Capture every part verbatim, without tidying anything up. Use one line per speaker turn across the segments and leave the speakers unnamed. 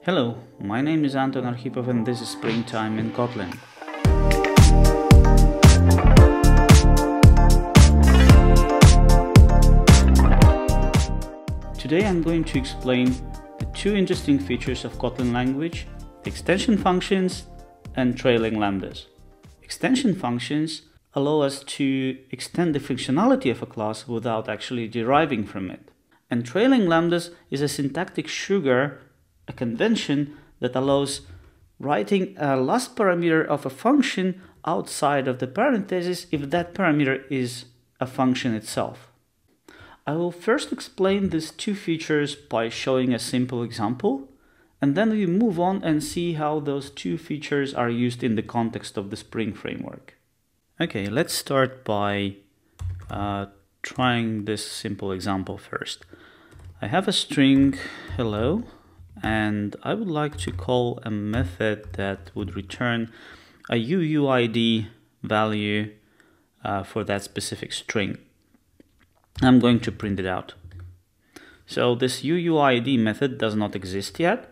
Hello, my name is Anton Arhipov and this is Springtime in Kotlin. Today I'm going to explain the two interesting features of Kotlin language, extension functions and trailing lambdas. Extension functions allow us to extend the functionality of a class without actually deriving from it. And trailing lambdas is a syntactic sugar, a convention that allows writing a last parameter of a function outside of the parentheses if that parameter is a function itself. I will first explain these two features by showing a simple example, and then we move on and see how those two features are used in the context of the Spring framework. Okay, let's start by uh, trying this simple example first. I have a string hello, and I would like to call a method that would return a U U I D value uh, for that specific string. I'm going to print it out. So this U U I D method does not exist yet,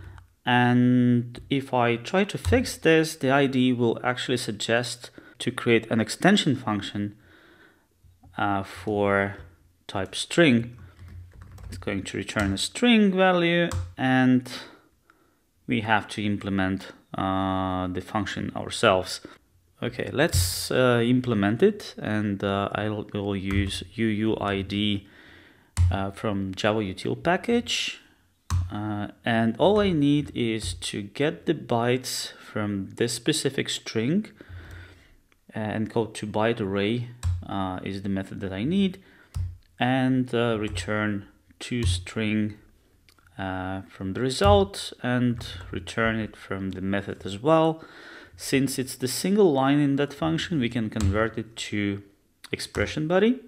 and if I try to fix this, the I D will actually suggest to create an extension function uh, for type string. It's going to return a string value, and we have to implement uh, the function ourselves. Okay, let's uh, implement it, and uh, I will use U U I D uh, from Java util package, uh, and all I need is to get the bytes from this specific string, and code to byte array uh, is the method that I need, and uh, return to string uh, from the result and return it from the method as well. Since it's the single line in that function, we can convert it to expression body.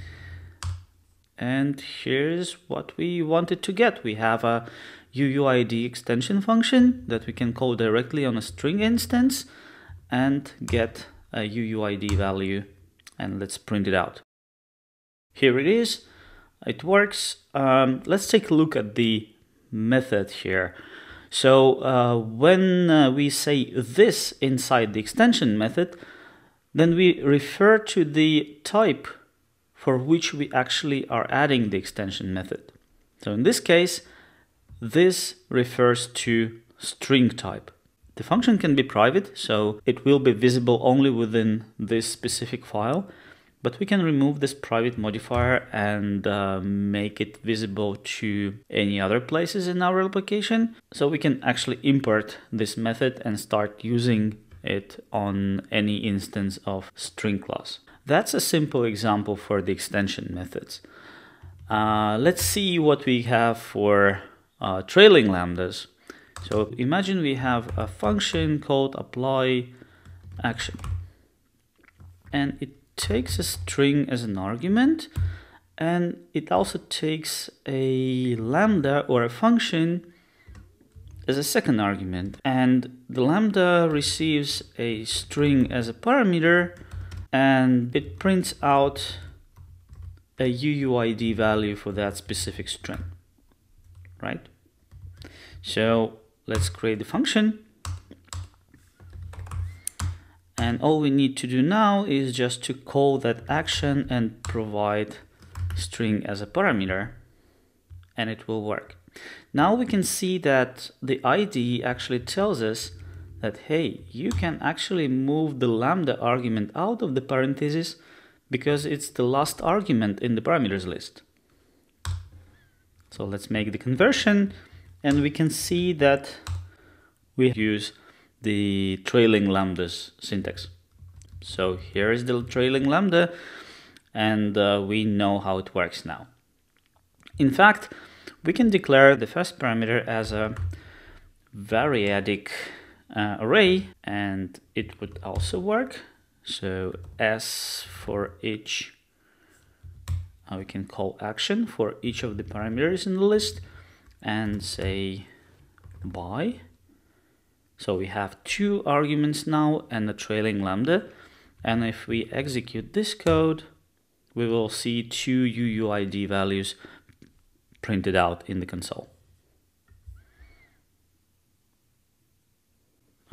And here's what we wanted to get. We have a U U I D extension function that we can call directly on a string instance and get a U U I D value, and let's print it out. Here it is. It works. Um, let's take a look at the method here. So uh, when uh, we say this inside the extension method, then we refer to the type for which we actually are adding the extension method. So in this case, this refers to string type. The function can be private, so it will be visible only within this specific file. But we can remove this private modifier and uh, make it visible to any other places in our application. So we can actually import this method and start using it on any instance of string class. That's a simple example for the extension methods. Uh, let's see what we have for uh, trailing lambdas. So imagine we have a function called apply action, and it takes a string as an argument, and it also takes a lambda or a function as a second argument, and the lambda receives a string as a parameter, and it prints out a U U I D value for that specific string, right? So let's create the function. And all we need to do now is just to call that action and provide string as a parameter, and it will work. Now we can see that the I D actually tells us that, hey, you can actually move the lambda argument out of the parentheses because it's the last argument in the parameters list. So let's make the conversion, and we can see that we use the trailing lambdas syntax. So here is the trailing lambda, and uh, we know how it works now. In fact, we can declare the first parameter as a variadic uh, array, and it would also work. So S for each, uh, we can call action for each of the parameters in the list and say by. So we have two arguments now and a trailing lambda, and if we execute this code, we will see two U U I D values printed out in the console.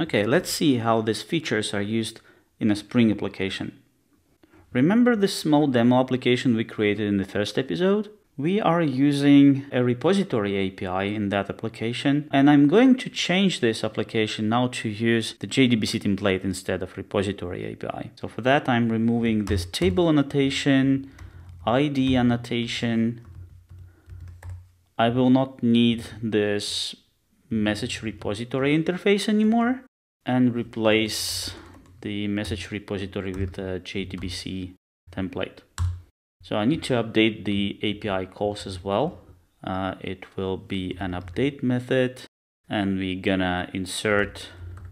Okay, let's see how these features are used in a Spring application. Remember the small demo application we created in the first episode? We are using a repository A P I in that application, and I'm going to change this application now to use the JdbcTemplate instead of repository A P I. So for that, I'm removing this table annotation, I D annotation. I will not need this message repository interface anymore and replace the message repository with a JdbcTemplate. So I need to update the A P I calls as well. Uh, it will be an update method, and we're gonna insert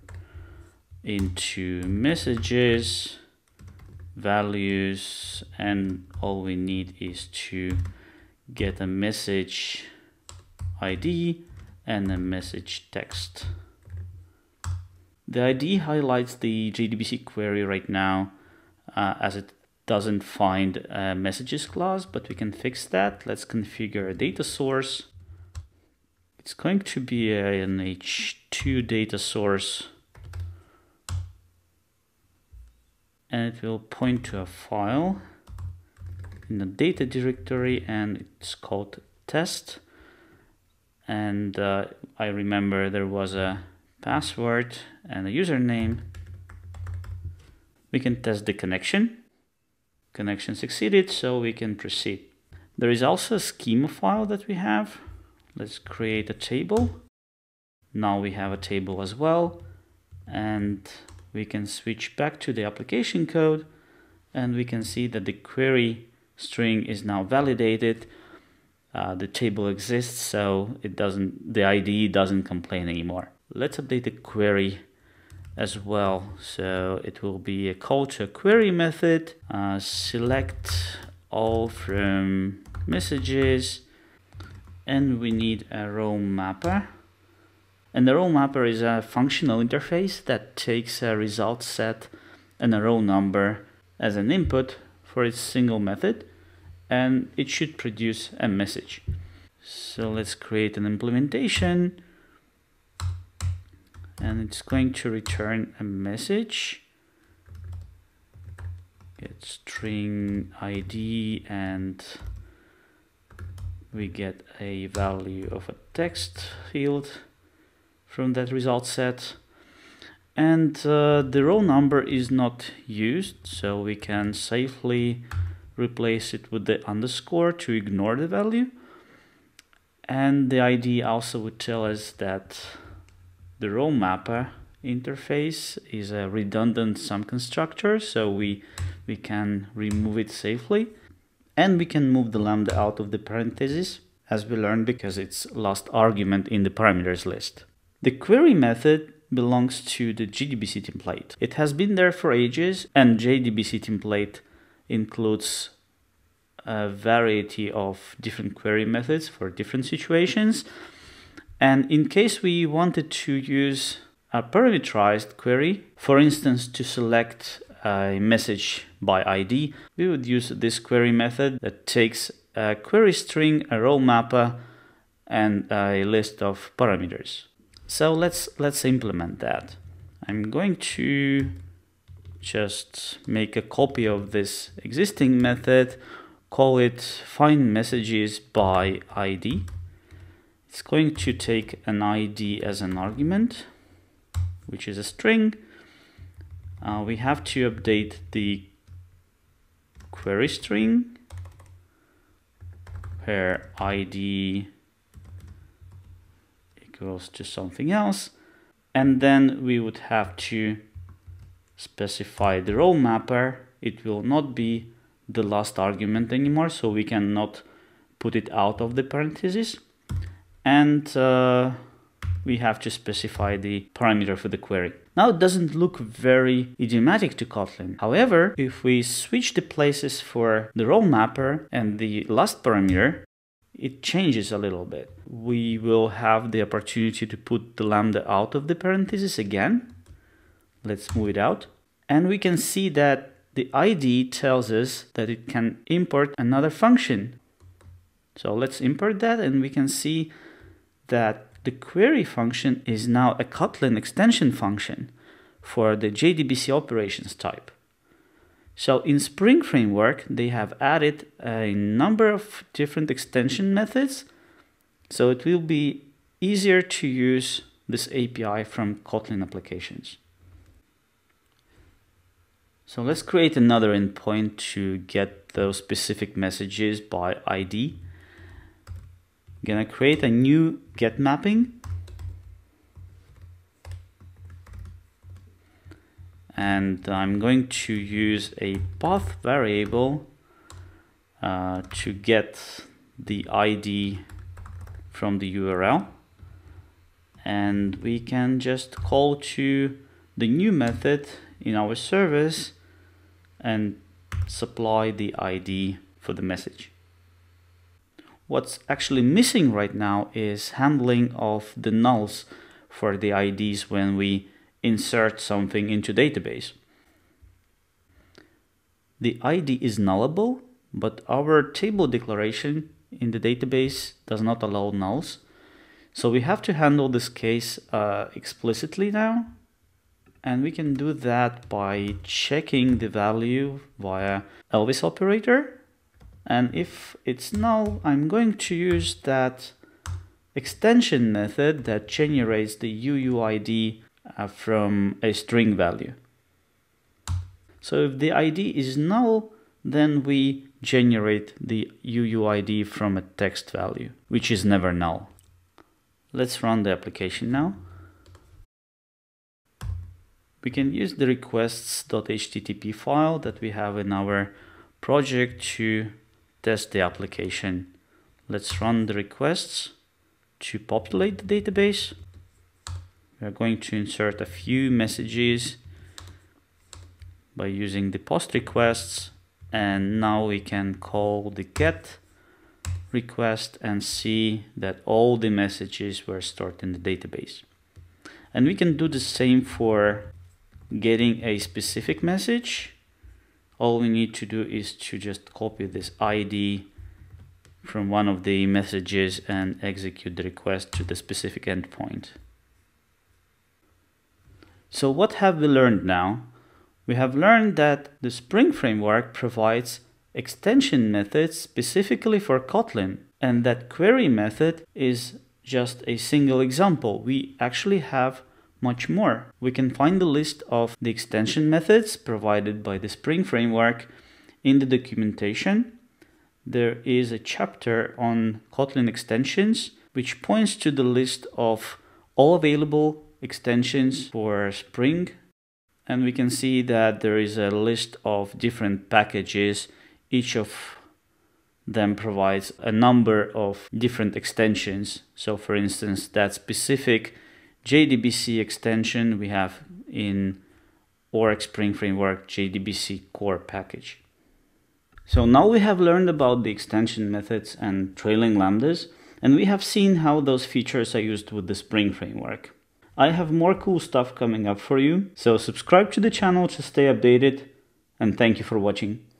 into messages, values, and all we need is to get a message I D and a message text. The I D highlights the J D B C query right now uh, as it doesn't find a messages class, but we can fix that. Let's configure a data source. It's going to be a, an H two data source, and it will point to a file in the data directory, and it's called test. And uh, I remember there was a password and a username. We can test the connection. Connection succeeded, so we can proceed. There is also a schema file that we have. Let's create a table. Now we have a table as well, and we can switch back to the application code, and we can see that the query string is now validated. Uh, the table exists, so it doesn't, the I D E doesn't complain anymore. Let's update the query as well. So it will be a call to a query method, uh, select all from messages, and we need a row mapper. And the row mapper is a functional interface that takes a result set and a row number as an input for its single method, and it should produce a message. So let's create an implementation, and it's going to return a message. Get string I D, and we get a value of a text field from that result set. And uh, the row number is not used, so we can safely replace it with the underscore to ignore the value. And the I D also would tell us that the row mapper interface is a redundant sum constructor, so we we can remove it safely. And we can move the lambda out of the parentheses, as we learned, because it's last argument in the parameters list. The query method belongs to the JdbcTemplate. It has been there for ages, and JdbcTemplate includes a variety of different query methods for different situations. And in case we wanted to use a parameterized query, for instance, to select a message by I D, we would use this query method that takes a query string, a row mapper, and a list of parameters. So let's let's implement that. I'm going to just make a copy of this existing method, call it find messages by I D. It's going to take an I D as an argument, which is a string. Uh, we have to update the query string where I D equals to something else, and then we would have to specify the row mapper. It will not be the last argument anymore, so we cannot put it out of the parentheses. And uh, we have to specify the parameter for the query. Now it doesn't look very idiomatic to Kotlin. However, if we switch the places for the row mapper and the last parameter, it changes a little bit. We will have the opportunity to put the lambda out of the parentheses again. Let's move it out. And we can see that the I D tells us that it can import another function. So let's import that, and we can see that the query function is now a Kotlin extension function for the J D B C operations type. So in Spring Framework, they have added a number of different extension methods, so it will be easier to use this A P I from Kotlin applications. So let's create another endpoint to get those specific messages by I D. I'm gonna create a new get mapping. And I'm going to use a path variable uh, to get the I D from the U R L. And we can just call to the new method in our service and supply the I D for the message. What's actually missing right now is handling of the nulls for the I Ds when we insert something into database. The I D is nullable, but our table declaration in the database does not allow nulls. So we have to handle this case uh, explicitly now. And we can do that by checking the value via Elvis operator. And if it's null, I'm going to use that extension method that generates the U U I D uh, from a string value. So if the I D is null, then we generate the U U I D from a text value, which is never null. Let's run the application now. We can use the requests.http file that we have in our project to test the application. Let's run the requests to populate the database. We are going to insert a few messages by using the post requests, and now we can call the get request and see that all the messages were stored in the database. And we can do the same for getting a specific message. All we need to do is to just copy this I D from one of the messages and execute the request to the specific endpoint. So what have we learned now? We have learned that the Spring Framework provides extension methods specifically for Kotlin, and that query method is just a single example. We actually have much more. We can find the list of the extension methods provided by the Spring Framework in the documentation. There is a chapter on Kotlin extensions which points to the list of all available extensions for Spring, and we can see that there is a list of different packages. Each of them provides a number of different extensions. So for instance, that specific J D B C extension we have in Org Spring Framework J D B C core package. So now we have learned about the extension methods and trailing lambdas, and we have seen how those features are used with the Spring Framework. I have more cool stuff coming up for you, so subscribe to the channel to stay updated, and thank you for watching.